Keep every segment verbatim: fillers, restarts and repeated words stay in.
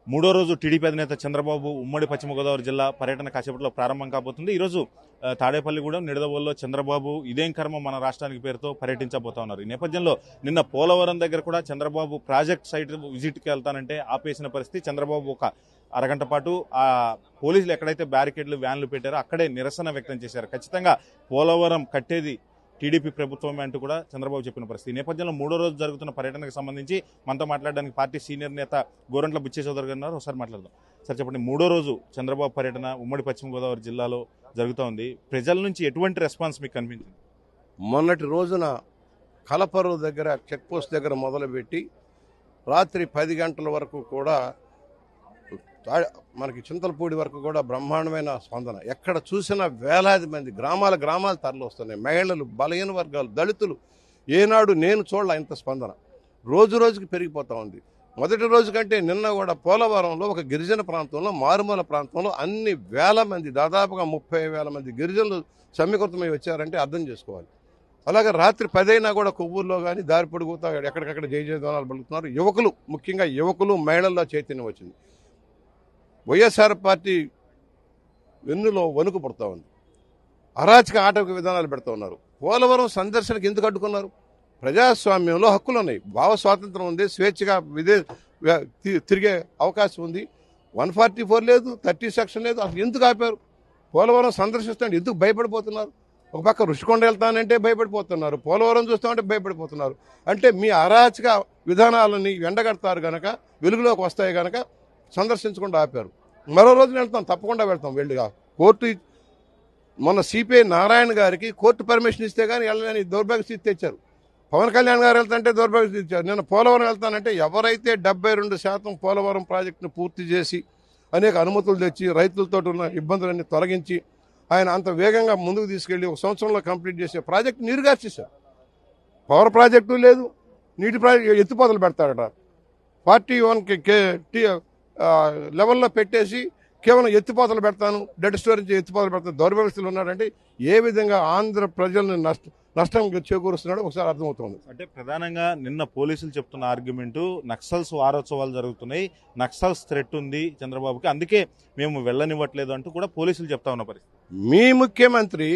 మూడో రోజు టీడీపీ అధినేత చంద్రబాబు ఉమ్మడి పశ్చిమ గోదావరి జిల్లా పర్యటన కాసేపట్లో ప్రారంభం కాబోతుంది. ఈరోజు తాడేపల్లిగూడెం నిడదవోలులో చంద్రబాబు ఇదేం కర్మ మన రాష్ట్రానికి పేరుతో పర్యటించబోతా ఉన్నారు. ఈ నేపథ్యంలో నిన్న పోలవరం దగ్గర కూడా చంద్రబాబు ప్రాజెక్ట్ సైట్ విజిట్కి వెళ్తానంటే ఆపేసిన పరిస్థితి. చంద్రబాబు ఒక అరగంట పాటు ఆ పోలీసులు ఎక్కడైతే బ్యారికేడ్లు వ్యాన్లు పెట్టారో అక్కడే నిరసన వ్యక్తం చేశారు. ఖచ్చితంగా పోలవరం కట్టేది టీడీపీ ప్రభుత్వమే అంటూ కూడా చంద్రబాబు చెప్పిన పరిస్థితి. ఈ నేపథ్యంలో మూడో రోజు జరుగుతున్న పర్యటనకు సంబంధించి మనతో మాట్లాడడానికి పార్టీ సీనియర్ నేత గోరంట్ల బుచ్చైయ్య చౌదరి గారు ఉన్నారు. ఒకసారి మాట్లాడదాం. సార్ చెప్పండి, మూడో రోజు చంద్రబాబు పర్యటన ఉమ్మడి పశ్చిమ గోదావరి జిల్లాలో జరుగుతూ ఉంది. ప్రజల నుంచి ఎటువంటి రెస్పాన్స్ మీకు కనిపించింది? మొన్నటి రోజున కలపరు దగ్గర చెక్ పోస్ట్ దగ్గర మొదలుపెట్టి రాత్రి పది గంటల వరకు కూడా మనకి చింతలపూడి వరకు కూడా బ్రహ్మాండమైన స్పందన. ఎక్కడ చూసినా వేలాది మంది గ్రామాల గ్రామాలు తరలి వస్తున్నాయి. మహిళలు, బలహీన వర్గాలు, దళితులు. ఏనాడు నేను చూడాల ఇంత స్పందన. రోజు రోజుకి పెరిగిపోతూ ఉంది. మొదటి రోజు కంటే నిన్న కూడా పోలవరంలో ఒక గిరిజన ప్రాంతంలో, మారుమూల ప్రాంతంలో అన్ని వేల మంది, దాదాపుగా ముప్పై వేల మంది గిరిజనులు సమీకృతమై వచ్చారంటే అర్థం చేసుకోవాలి. అలాగే రాత్రి పదైనా కూడా కొవ్వూరులో కానీ దారి పొడుగుతా ఎక్కడికక్కడ జయ జయధ్వానాలు పలుకుతున్నారు. యువకులు, ముఖ్యంగా యువకులు, మహిళల్లో చైతన్యం వచ్చింది. వైఎస్ఆర్ పార్టీ వెన్నులో వణుకు పుడతా ఉంది. అరాచక ఆటవిక విధానాలు పెడతా ఉన్నారు. పోలవరం సందర్శనకు ఎందుకు అడ్డుకున్నారు? ప్రజాస్వామ్యంలో హక్కులు ఉన్నాయి, భావ స్వాతంత్రం ఉంది, స్వేచ్ఛగా విదే తిరిగే అవకాశం ఉంది. వన్ ఫార్టీ ఫోర్ లేదు, థర్టీ సెక్షన్ లేదు. అసలు ఎందుకు ఆపారు? పోలవరం సందర్శిస్తాంటే ఎందుకు భయపడిపోతున్నారు? ఒక పక్క రుషికొండ వెళ్తానంటే భయపడిపోతున్నారు, పోలవరం చూస్తామంటే భయపడిపోతున్నారు. అంటే మీ అరాచక విధానాలని ఎండగడతారు గనక, వెలుగులోకి వస్తాయి గనక సందర్శించకుండా ఆపారు. మరో రోజున వెళ్తాం, తప్పకుండా వెళ్తాం. వెళ్ళిగా కోర్టు మొన్న సిపిఐ నారాయణ గారికి కోర్టు పర్మిషన్ ఇస్తే కానీ వెళ్ళని దౌర్భాగ్య స్థితి తెచ్చారు. పవన్ కళ్యాణ్ గారు వెళ్తాంటే దౌర్భాగ్య స్థితి ఇచ్చారు. నేను పోలవరం వెళ్తానంటే ఎవరైతే డెబ్బై రెండు శాతం పోలవరం ప్రాజెక్టును పూర్తి చేసి అనేక అనుమతులు తెచ్చి రైతులతో ఉన్న ఇబ్బందులన్నీ తొలగించి ఆయన అంత వేగంగా ముందుకు తీసుకెళ్లి ఒక సంవత్సరంలో కంప్లీట్ చేసే ప్రాజెక్టు నీరుగార్చేశారు. పవర్ ప్రాజెక్టు లేదు, నీటి ప్రాజెక్టు ఎత్తిపోతలు పెడతాడట. ఫార్టీ వన్ కే లెవెల్లో పెట్టేసి కేవలం ఎత్తిపోతలు పెడతాను, డెడ్ స్టోరేజ్ ఎత్తిపోతలు పెడతాను, దౌర్భ్యవస్థలు ఉన్నాడంటే ఏ విధంగా ఆంధ్ర ప్రజలను నష్ట నష్టం చేకూరుస్తున్నాడో ఒకసారి అర్థమవుతుంది. అంటే ప్రధానంగా నిన్న పోలీసులు చెప్తున్న ఆర్గ్యుమెంటు నక్సల్స్ వారోత్సవాలు జరుగుతున్నాయి, నక్సల్స్ థ్రెట్ ఉంది చంద్రబాబుకి, అందుకే మేము వెళ్ళనివ్వట్లేదు అంటూ కూడా పోలీసులు చెప్తా ఉన్న పరిస్థితి. మీ ముఖ్యమంత్రి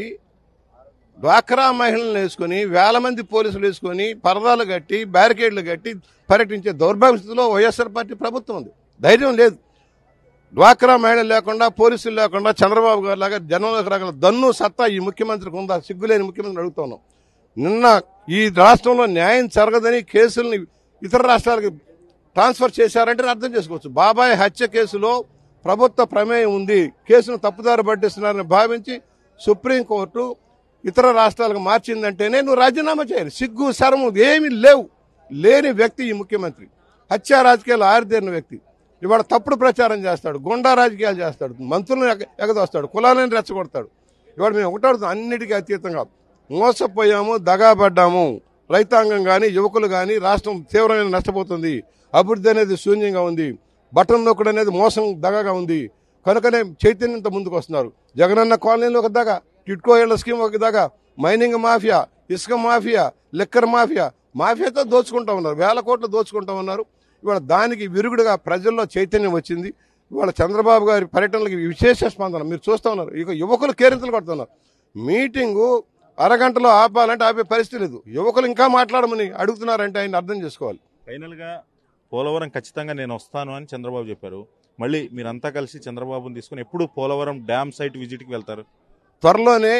డ్వాక్రా మహిళలను వేసుకుని వేల మంది పోలీసులు వేసుకుని పరదాలు కట్టి బ్యారికేడ్లు కట్టి పర్యటించే దౌర్భాగ్య స్థితిలో వైఎస్ఆర్ పార్టీ ప్రభుత్వం ఉంది. ధైర్యం లేదు. డ్వాక్రా మహిళలు లేకుండా, పోలీసులు లేకుండా చంద్రబాబు గారు లాగా జనంలోకి రాగల దన్ను సత్తా ఈ ముఖ్యమంత్రికి ఉందా? సిగ్గులేని ముఖ్యమంత్రిని అడుగుతున్నాం. నిన్న ఈ రాష్ట్రంలో న్యాయం జరగదని కేసుల్ని ఇతర రాష్ట్రాలకు ట్రాన్స్ఫర్ చేశారంటే అర్థం చేసుకోవచ్చు. బాబాయ్ హత్య కేసులో ప్రభుత్వ ప్రమేయం ఉంది, కేసును తప్పుదారి పట్టిస్తున్నారని భావించి సుప్రీంకోర్టు ఇతర రాష్ట్రాలకు మార్చిందంటేనే నువ్వు రాజీనామా చేయాలి. సిగ్గు శరము ఏమీ లేవు లేని వ్యక్తి ఈ ముఖ్యమంత్రి. హత్యా రాజకీయాలు ఆరితేరిన వ్యక్తి. ఇవాళ తప్పుడు ప్రచారం చేస్తాడు, గుండా రాజకీయాలు చేస్తాడు, మంత్రులను ఎగదోస్తాడు, కులాలను రెచ్చగొడతాడు. ఇవాళ మేము ఒకటాడుతాం, అన్నిటికీ అతీతంగా మోసపోయాము, దగాపడ్డాము. రైతాంగం కానీ, యువకులు కానీ రాష్ట్రం తీవ్రమైన నష్టపోతుంది. అభివృద్ధి అనేది శూన్యంగా ఉంది. బటన్ నొక్కడు అనేది మోసం దగగా ఉంది. కనుకనే చైతన్యంతో ముందుకు వస్తున్నారు. జగనన్న కాలనీలో ఒక దగ, టిట్కో ఇళ్ల స్కీమ్ ఒక దగ, మైనింగ్ మాఫియా, ఇసుక మాఫియా, లిక్కర్ మాఫియా, మాఫియాతో దోచుకుంటా ఉన్నారు, వేల కోట్లు దోచుకుంటా ఉన్నారు. ఇవాళ దానికి విరుగుడుగా ప్రజల్లో చైతన్యం వచ్చింది. ఇవాళ చంద్రబాబు గారి పర్యటనలకు విశేష స్పందన మీరు చూస్తూ ఉన్నారు. ఇక యువకులు కేరింతలు కొడుతున్నారు. మీటింగు అరగంటలో ఆపాలంటే ఆపే పరిస్థితి లేదు. యువకులు ఇంకా మాట్లాడమని అడుగుతున్నారంటే ఆయన అర్థం చేసుకోవాలి. ఫైనల్ గా పోలవరం ఖచ్చితంగా నేను వస్తాను అని చంద్రబాబు చెప్పారు. మళ్ళీ మీరంతా కలిసి చంద్రబాబుని తీసుకుని ఎప్పుడు పోలవరం డ్యామ్ సైట్ విజిట్కి వెళ్తారు? త్వరలోనే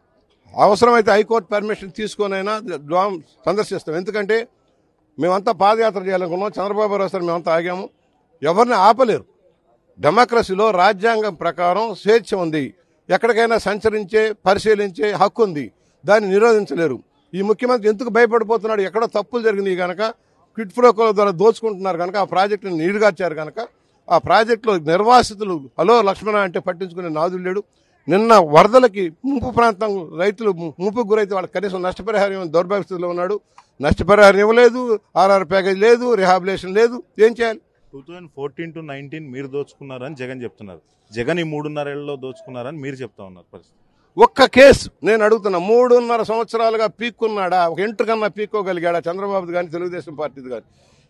అవసరమైతే హైకోర్టు పర్మిషన్ తీసుకొనైనా డ్యామ్ సందర్శిస్తాం. ఎందుకంటే మేమంతా పాదయాత్ర చేయాలనుకున్నాం. చంద్రబాబు రావు సార్ మేమంతా ఆగాము. ఎవరిని ఆపలేరు. డెమోక్రసీలో రాజ్యాంగం ప్రకారం స్వేచ్ఛ ఉంది. ఎక్కడికైనా సంచరించే, పరిశీలించే హక్కు ఉంది. దాన్ని నిరోధించలేరు. ఈ ముఖ్యమంత్రి ఎందుకు భయపడిపోతున్నాడు? ఎక్కడో తప్పులు జరిగినాయి కనుక, క్విట్ ప్రోకో ద్వారా దోచుకుంటున్నారు కనుక, ఆ ప్రాజెక్టుని నీరుగార్చారు కనుక, ఆ ప్రాజెక్టులో నిర్వాసితులు హలో లక్ష్మణ అంటే పట్టించుకునే నాదులు లేడు. నిన్న వరదలకి ముంపు ప్రాంతం రైతులు ముంపుకు గురైతే వాళ్ళకి కనీసం నష్టపరిహారం దౌర్భాగ్య స్థితిలో ఉన్నాడు. నష్టపరిహారం ఇవ్వలేదు, ఆర్ఆర్ ప్యాకేజ్ లేదు, రిహాబిలేషన్ లేదు. ఏం చేయాలి? Two thousand fourteen to nineteen మీరు దోచుకున్నారని జగన్ చెప్తున్నారు. జగన్ ఈ మూడున్నరేళ్లలో దోచుకున్నారని మీరు చెప్తా ఉన్నారు. పరిస్థితి ఒక్క కేసు నేను అడుగుతున్నా, మూడున్నర సంవత్సరాలుగా పీక్కున్నాడా? ఒక ఇంటర్ కన్నా పీక్కోగలిగాడా? చంద్రబాబుది కానీ తెలుగుదేశం పార్టీది కానీ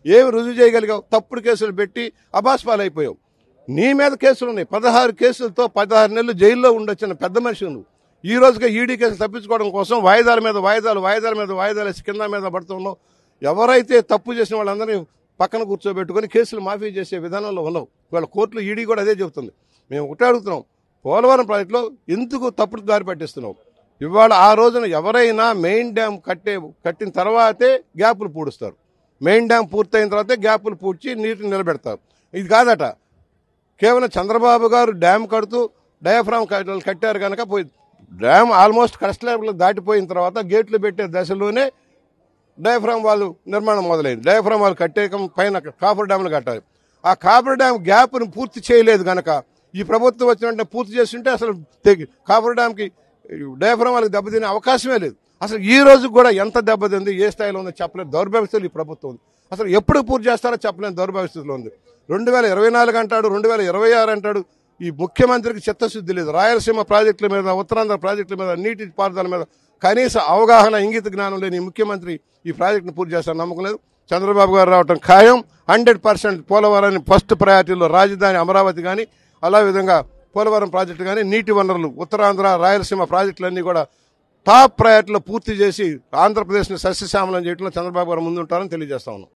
ఏమి రుజువు చేయగలిగావు? తప్పుడు కేసులు పెట్టి అబాస్పాలైపోయావు. నీ మీద కేసులు ఉన్నాయి. పదహారు కేసులతో పదహారు నెలలు జైల్లో ఉండొచ్చిన పెద్ద మనిషి నువ్వు. ఈ రోజుగా ఈడీ కేసులు తప్పించుకోవడం కోసం వాయిదాల మీద వాయిదాలు వాయిదాల మీద వాయిదాలు వేసి కింద మీద పడుతున్నావు. ఎవరైతే తప్పు చేసిన వాళ్ళందరినీ పక్కన కూర్చోబెట్టుకొని కేసులు మాఫీ చేసే విధానంలో ఉన్నావు. ఇవాళ కోర్టులో ఈడీ కూడా అదే చెబుతుంది. మేము ఒకటే అడుగుతున్నాం, పోలవరం ప్రాజెక్టులో ఎందుకు తప్పుడు దారి పట్టిస్తున్నావు? ఇవాళ ఆ రోజున ఎవరైనా మెయిన్ డ్యామ్ కట్టే కట్టిన తర్వాతే గ్యాపులు పూడుస్తారు. మెయిన్ డ్యామ్ పూర్తయిన తర్వాతే గ్యాపులు పూడ్చి నీటిని నిలబెడతారు. ఇది కాదట. కేవలం చంద్రబాబు గారు డ్యామ్ కడుతూ డయాఫ్రామ్ కట్టారు కనుక పోయి డ్యామ్ ఆల్మోస్ట్ కరెక్ట్ లెవెల్ దాటిపోయిన తర్వాత గేట్లు పెట్టే దశలోనే డయాఫ్రామ్ వాళ్ళు నిర్మాణం మొదలైంది. డయాఫ్రామ్ వాళ్ళు కట్టే పైన కాపర్ డ్యామ్లు కట్టాలి. ఆ కాపర్ డ్యామ్ గ్యాప్ను పూర్తి చేయలేదు కనుక ఈ ప్రభుత్వం వచ్చిన వెంటనే పూర్తి చేస్తుంటే అసలు కాపర్ డ్యామ్కి డయాఫ్రామ్ వాళ్ళకి దెబ్బతినే అవకాశమే లేదు. అసలు ఈ రోజు కూడా ఎంత దెబ్బతింది, ఏ స్థాయిలో ఉందో చెప్పలేదు. దౌర్భాగ్యస్థితులు ఈ ప్రభుత్వం ఉంది. అసలు ఎప్పుడు పూర్తి చేస్తారో చెప్పలేని దౌర్భాగ్యస్థితిలో ఉంది. రెండు వేల ఇరవై నాలుగు అంటాడు, రెండు వేల ఇరవై ఆరు అంటాడు. ఈ ముఖ్యమంత్రికి చిత్తశుద్ధి లేదు. రాయలసీమ ప్రాజెక్టుల మీద, ఉత్తరాంధ్ర ప్రాజెక్టుల మీద, నీటి పారుదల మీద కనీస అవగాహన, ఇంగిత జ్ఞానం లేని ఈ ముఖ్యమంత్రి ఈ ప్రాజెక్టును పూర్తి చేస్తారని నమ్మకం లేదు. చంద్రబాబు గారు రావటం ఖాయం. హండ్రెడ్ పర్సెంట్ పోలవరాన్ని ఫస్ట్ ప్రయారిటీలో రాజధాని అమరావతి కానీ, అలా విధంగా పోలవరం ప్రాజెక్టు కానీ, నీటి వనరులు ఉత్తరాంధ్ర రాయలసీమ ప్రాజెక్టులన్నీ కూడా టాప్ ప్రయారిటీలో పూర్తి చేసి ఆంధ్రప్రదేశ్ని సస్యశ్యామలం చేయడంలో చంద్రబాబు గారు ముందుంటారని తెలియజేస్తా ఉన్నాం.